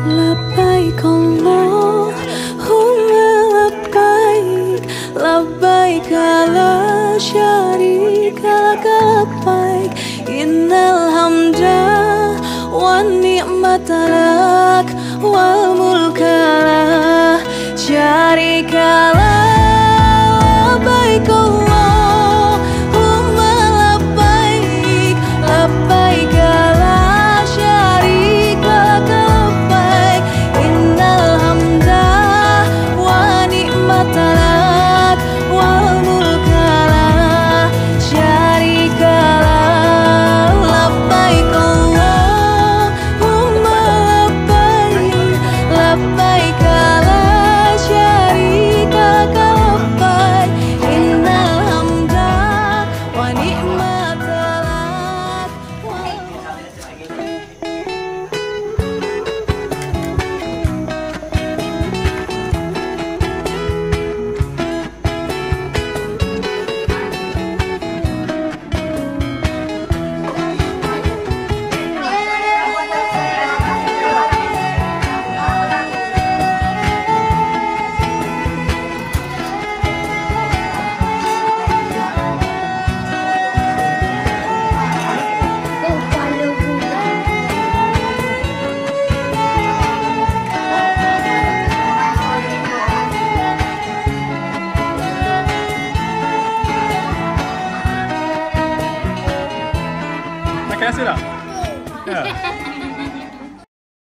Labbaik Allahumma labbaik, labbaik la syarika laka labbaik, innal hamda wan ni'mata lak wal mulka la syarika lak. Labbaik